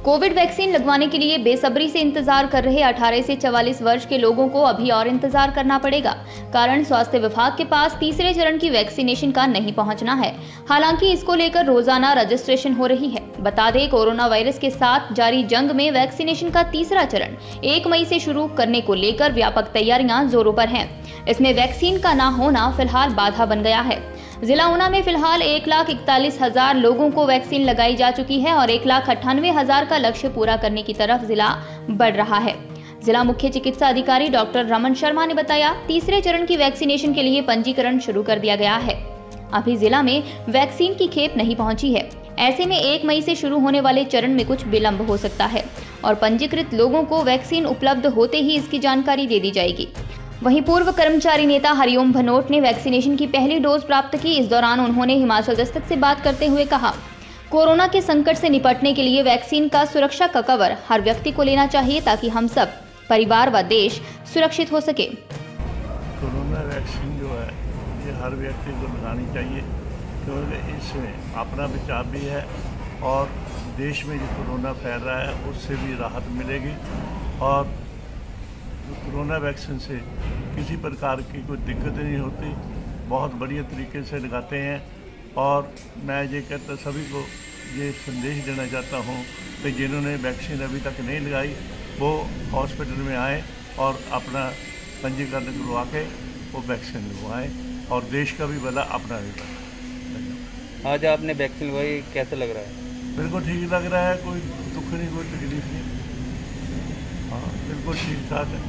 Covid vaccine लगवाने के लिए बेसब्री से इंतजार कर रहे 18 से 44 वर्ष के लोगों को अभी और इंतजार करना पड़ेगा। कारण स्वास्थ्य विभाग के पास तीसरे चरण की वैक्सीनेशन का नहीं पहुंचना है। हालांकि इसको लेकर रोजाना रजिस्ट्रेशन हो रही है। बता दें, कोरोना वायरस के साथ जारी जंग में वैक्सीनेशन का तीसरा चरण 1 मई से शुरू करने को लेकर व्यापक तैयारियां जोरों पर हैं। इसमें वैक्सीन का ना होना फिलहाल बाधा बन गया है। जिला ऊना में फिलहाल 1,41,000 लोगों को वैक्सीन लगाई जा चुकी है और 1,98,000 का लक्ष्य पूरा करने की तरफ जिला बढ़ रहा है। जिला मुख्य चिकित्सा अधिकारी डॉक्टर रमन शर्मा ने बताया, तीसरे चरण की वैक्सीनेशन के लिए पंजीकरण शुरू कर दिया गया है। अभी जिला में वैक्सीन की खेप नहीं पहुंची है। ऐसे में 1 मई से शुरू होने वाले चरण में कुछ विलंब हो सकता है और पंजीकृत लोगों को वैक्सीन उपलब्ध होते ही इसकी जानकारी दे दी जाएगी। वहीं पूर्व कर्मचारी नेता हरिओम भनोट ने वैक्सीनेशन की पहली डोज प्राप्त की। इस दौरान उन्होंने हिमाचल दस्तक से बात करते हुए कहा, कोरोना के संकट से निपटने के लिए वैक्सीन का सुरक्षा का कवर हर व्यक्ति को लेना चाहिए ताकि हम सब परिवार व देश सुरक्षित हो सके। कोरोना वैक्सीन जो है ये हर व्यक्ति को लगानी चाहिए, क्योंकि इसमें अपना बचाव भी है और देश में जो कोरोना फैल रहा है उससे भी राहत मिलेगी। और कोरोना वैक्सीन से किसी प्रकार की कोई दिक्कत नहीं होती, बहुत बढ़िया तरीके से लगाते हैं। और मैं ये कहता सभी को ये संदेश देना चाहता हूँ कि जिन्होंने वैक्सीन अभी तक नहीं लगाई वो हॉस्पिटल में आए और अपना पंजीकरण करवा के वो वैक्सीन लगवाएँ और देश का भी भला अपना भी भला। आज आपने वैक्सीन लगवाई, कैसा लग रहा है? बिल्कुल ठीक लग रहा है, कोई दुख नहीं, कोई तकलीफ नहीं। हाँ, बिल्कुल ठीक ठाक है।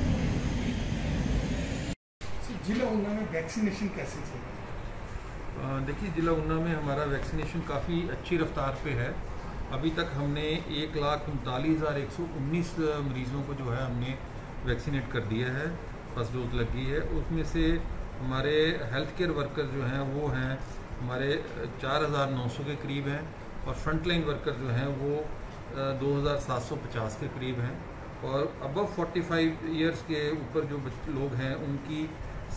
जिला ऊना में वैक्सीनेशन कैसे चल रहा है? देखिए, जिला ऊना में हमारा वैक्सीनेशन काफ़ी अच्छी रफ्तार पे है। अभी तक हमने 1,39,119 मरीज़ों को जो है हमने वैक्सीनेट कर दिया है, फर्स्ट डोज लगी है। उसमें से हमारे हेल्थ केयर वर्कर जो हैं वो हैं हमारे 4,900 के करीब हैं और फ्रंटलाइन वर्कर जो हैं वो 2,750 के करीब हैं। और अबव 45 ईयर्स के ऊपर जो लोग हैं उनकी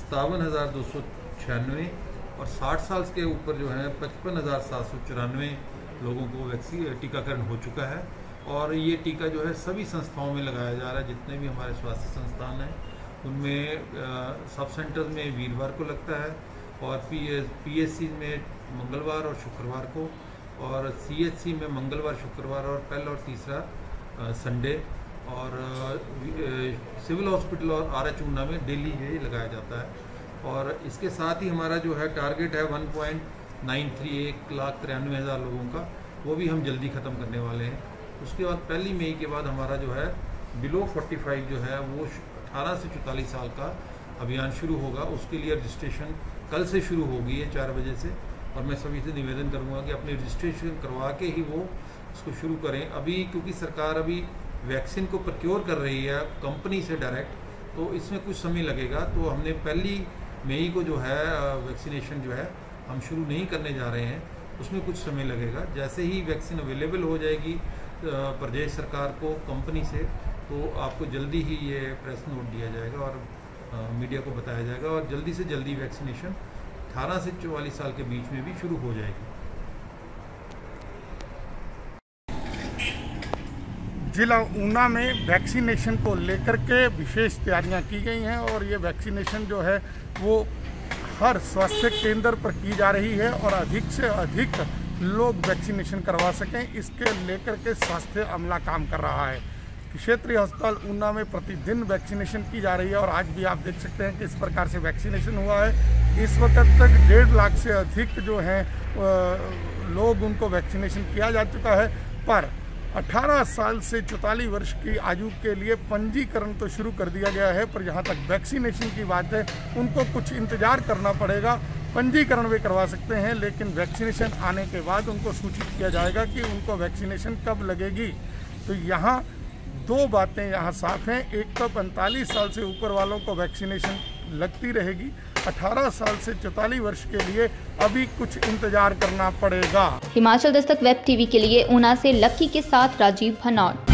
57,296 और 60 साल के ऊपर जो है 55,794 लोगों को टीकाकरण हो चुका है। और ये टीका जो है सभी संस्थाओं में लगाया जा रहा है। जितने भी हमारे स्वास्थ्य संस्थान हैं उनमें सब सेंटर्स में वीरवार को लगता है और PSC में मंगलवार और शुक्रवार को, और CHC में मंगलवार, शुक्रवार और पहला और तीसरा संडे, और सिविल हॉस्पिटल और RH ऊना में डेली ये लगाया जाता है। और इसके साथ ही हमारा जो है टारगेट है 1.93 1,93,000 लोगों का, वो भी हम जल्दी ख़त्म करने वाले हैं। उसके बाद 1 मई के बाद हमारा जो है बिलो 45 जो है वो 18 से 44 साल का अभियान शुरू होगा। उसके लिए रजिस्ट्रेशन कल से शुरू हो गई है 4 बजे से, और मैं सभी से निवेदन करूँगा कि अपने रजिस्ट्रेशन करवा के ही वो इसको शुरू करें। अभी क्योंकि सरकार अभी वैक्सीन को प्रोक्योर कर रही है कंपनी से डायरेक्ट, तो इसमें कुछ समय लगेगा। तो हमने 1 मई को जो है वैक्सीनेशन जो है हम शुरू नहीं करने जा रहे हैं, उसमें कुछ समय लगेगा। जैसे ही वैक्सीन अवेलेबल हो जाएगी प्रदेश सरकार को कंपनी से, तो आपको जल्दी ही ये प्रेस नोट दिया जाएगा और मीडिया को बताया जाएगा और जल्दी से जल्दी वैक्सीनेशन 18 से 44 साल के बीच में भी शुरू हो जाएगी। जिला ऊना में वैक्सीनेशन को लेकर के विशेष तैयारियां की गई हैं और ये वैक्सीनेशन जो है वो हर स्वास्थ्य केंद्र पर की जा रही है और अधिक से अधिक लोग वैक्सीनेशन करवा सकें, इसके लेकर के स्वास्थ्य अमला काम कर रहा है। क्षेत्रीय अस्पताल ऊना में प्रतिदिन वैक्सीनेशन की जा रही है और आज भी आप देख सकते हैं कि इस प्रकार से वैक्सीनेशन हुआ है। इस वक्त तक 1.5 लाख से अधिक जो हैं लोग उनको वैक्सीनेशन किया जा चुका है। पर 18 साल से 44 वर्ष की आयु के लिए पंजीकरण तो शुरू कर दिया गया है, पर जहां तक वैक्सीनेशन की बात है उनको कुछ इंतजार करना पड़ेगा। पंजीकरण वे करवा सकते हैं, लेकिन वैक्सीनेशन आने के बाद उनको सूचित किया जाएगा कि उनको वैक्सीनेशन कब लगेगी। तो यहाँ 2 बातें यहाँ साफ हैं। एक तो 45 साल से ऊपर वालों को वैक्सीनेशन लगती रहेगी, 18 साल से 44 वर्ष के लिए अभी कुछ इंतजार करना पड़ेगा। हिमाचल दस्तक वेब टीवी के लिए ऊना से लक्की के साथ राजीव भनौट।